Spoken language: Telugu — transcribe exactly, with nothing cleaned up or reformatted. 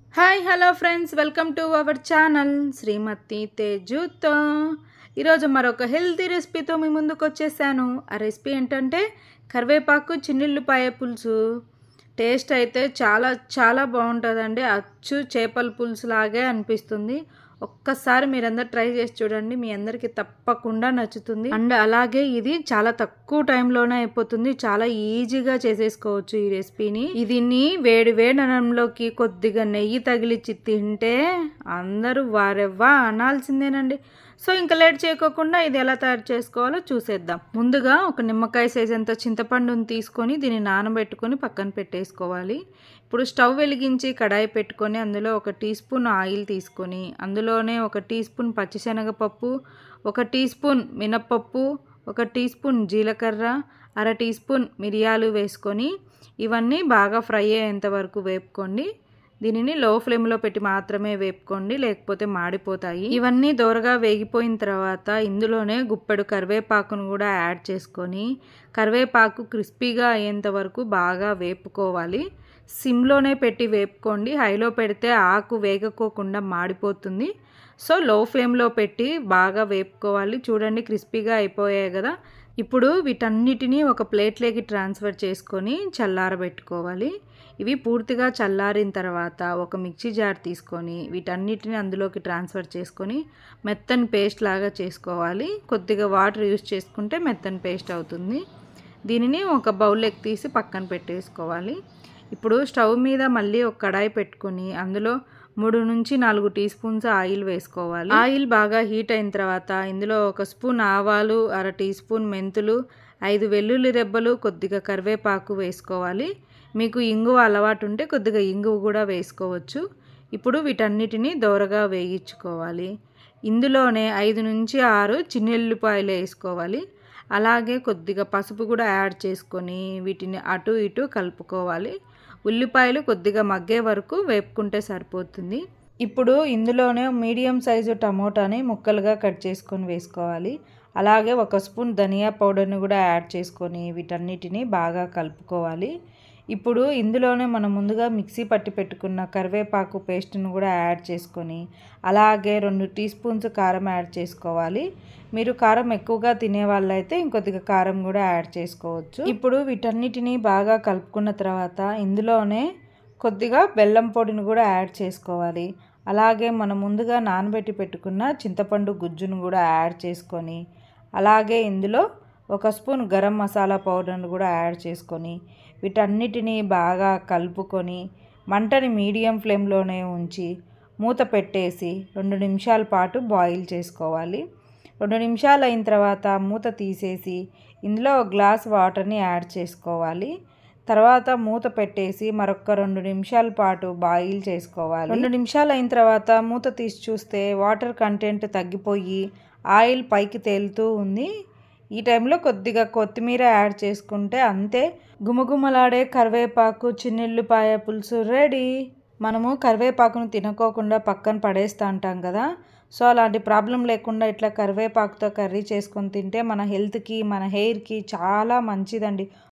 Hi hello friends, welcome to our channel Srimathi తేజుతో. ఈరోజు మరొక హెల్తీ రెసిపీతో మీ ముందుకు వచ్చేసాను. ఆ రెసిపీ ఏంటంటే కరివేపాకు చిన్నుల్లిపాయ పులుసు. టేస్ట్ అయితే చాలా చాలా బాగుంటుందండి. అచ్చు చేపల పులుసు లాగే అనిపిస్తుంది. ఒక్కసారి మీరందరూ ట్రై చేసి చూడండి, మీ అందరికీ తప్పకుండా నచ్చుతుంది. అండ్ అలాగే ఇది చాలా తక్కువ టైంలోనే అయిపోతుంది. చాలా ఈజీగా చేసేసుకోవచ్చు ఈ రెసిపీని. దీన్ని వేడి వేడి అన్నంలోకి కొద్దిగా నెయ్యి తగిలిచ్చి తింటే అందరూ వారెవ్వా అనాల్సిందేనండి. సో ఇంకా లేట్ చేయకోకుండా ఇది ఎలా తయారు చేసుకోవాలో చూసేద్దాం. ముందుగా ఒక నిమ్మకాయ సైజ్ అంత చింతపండుని తీసుకొని దీన్ని నానబెట్టుకొని పక్కన పెట్టేసుకోవాలి. ఇప్పుడు స్టవ్ వెలిగించి కడాయి పెట్టుకొని అందులో ఒక టీ స్పూన్ ఆయిల్ తీసుకొని అందులోనే ఒక టీ స్పూన్ పచ్చిశనగపప్పు, ఒక టీ స్పూన్ మినప్పప్పు, ఒక టీ స్పూన్ జీలకర్ర, అర టీ స్పూన్ మిరియాలు వేసుకొని ఇవన్నీ బాగా ఫ్రై అయ్యేంత వరకు వేపుకోండి. దీనిని లో ఫ్లేమ్లో పెట్టి మాత్రమే వేపుకోండి, లేకపోతే మాడిపోతాయి. ఇవన్నీ దోరగా వేగిపోయిన తర్వాత ఇందులోనే గుప్పెడు కరివేపాకును కూడా యాడ్ చేసుకొని కరివేపాకు క్రిస్పీగా అయ్యేంత వరకు బాగా వేపుకోవాలి. సిమ్లోనే పెట్టి వేపుకోండి. హైలో పెడితే ఆకు వేగకోకుండా మాడిపోతుంది. సో లో ఫ్లేమ్లో పెట్టి బాగా వేపుకోవాలి. చూడండి, క్రిస్పీగా అయిపోయాయి కదా. ఇప్పుడు వీటన్నిటినీ ఒక ప్లేట్లోకి ట్రాన్స్ఫర్ చేసుకొని చల్లారబెట్టుకోవాలి. ఇవి పూర్తిగా చల్లారిన తర్వాత ఒక మిక్సీ జార్ తీసుకొని వీటన్నిటిని అందులోకి ట్రాన్స్ఫర్ చేసుకొని మెత్తని పేస్ట్ లాగా చేసుకోవాలి. కొద్దిగా వాటర్ యూస్ చేసుకుంటే మెత్తని పేస్ట్ అవుతుంది. దీనిని ఒక బౌల్లోకి తీసి పక్కన పెట్టేసుకోవాలి. ఇప్పుడు స్టవ్ మీద మళ్ళీ ఒక కడాయి పెట్టుకొని అందులో మూడు నుంచి నాలుగు టీ స్పూన్స్ ఆయిల్ వేసుకోవాలి. ఆయిల్ బాగా హీట్ అయిన తర్వాత ఇందులో ఒక స్పూన్ ఆవాలు, అర టీ స్పూన్ మెంతులు, ఐదు వెల్లుల్లి రెబ్బలు, కొద్దిగా కరివేపాకు వేసుకోవాలి. మీకు ఇంగువ అలవాటు ఉంటే కొద్దిగా ఇంగువ కూడా వేసుకోవచ్చు. ఇప్పుడు వీటన్నిటిని దోరగా వేయించుకోవాలి. ఇందులోనే ఐదు నుంచి ఆరు చిన్నుల్లిపాయలు వేసుకోవాలి. అలాగే కొద్దిగా పసుపు కూడా యాడ్ చేసుకొని వీటిని అటు ఇటు కలుపుకోవాలి. ఉల్లిపాయలు కొద్దిగా మగ్గే వరకు వేపుకుంటే సరిపోతుంది. ఇప్పుడు ఇందులోనే మీడియం సైజు టమోటాని ముక్కలుగా కట్ చేసుకొని వేసుకోవాలి. అలాగే ఒక స్పూన్ ధనియా పౌడర్ని కూడా యాడ్ చేసుకొని వీటన్నిటిని బాగా కలుపుకోవాలి. ఇప్పుడు ఇందులోనే మనం ముందుగా మిక్సీ పట్టి పెట్టుకున్న కరివేపాకు పేస్ట్ను కూడా యాడ్ చేసుకొని అలాగే రెండు టీ స్పూన్స్ కారం యాడ్ చేసుకోవాలి. మీరు కారం ఎక్కువగా తినే వాళ్ళైతే ఇంకొద్దిగా కారం కూడా యాడ్ చేసుకోవచ్చు. ఇప్పుడు వీటన్నిటిని బాగా కలుపుకున్న తర్వాత ఇందులోనే కొద్దిగా బెల్లం పొడిని కూడా యాడ్ చేసుకోవాలి. అలాగే మనం ముందుగా నానబెట్టి పెట్టుకున్న చింతపండు గుజ్జును కూడా యాడ్ చేసుకొని అలాగే ఇందులో ఒక స్పూన్ గరం మసాలా పౌడర్ను కూడా యాడ్ చేసుకొని వీటన్నిటిని బాగా కలుపుకొని మంటని మీడియం ఫ్లేమ్లోనే ఉంచి మూత పెట్టేసి రెండు నిమిషాల పాటు బాయిల్ చేసుకోవాలి. రెండు నిమిషాలు అయిన తర్వాత మూత తీసేసి ఇందులో ఒక గ్లాస్ వాటర్ని యాడ్ చేసుకోవాలి. తర్వాత మూత పెట్టేసి మరొక రెండు నిమిషాల పాటు బాయిల్ చేసుకోవాలి. రెండు నిమిషాలు అయిన తర్వాత మూత తీసి చూస్తే వాటర్ కంటెంట్ తగ్గిపోయి ఆయిల్ పైకి తేలుతూ ఉంది. ఈ టైంలో కొద్దిగా కొత్తిమీర యాడ్ చేసుకుంటే అంతే, గుమగుమలాడే కరివేపాకు చిన్నుల్లిపాయ పులుసు రెడీ. మనము కరివేపాకును తినకోకుండా పక్కన పడేస్తూ ఉంటాం కదా. సో అలాంటి ప్రాబ్లం లేకుండా ఇట్లా కరివేపాకుతో కర్రీ చేసుకొని తింటే మన హెల్త్కి మన హెయిర్కి చాలా మంచిదండి.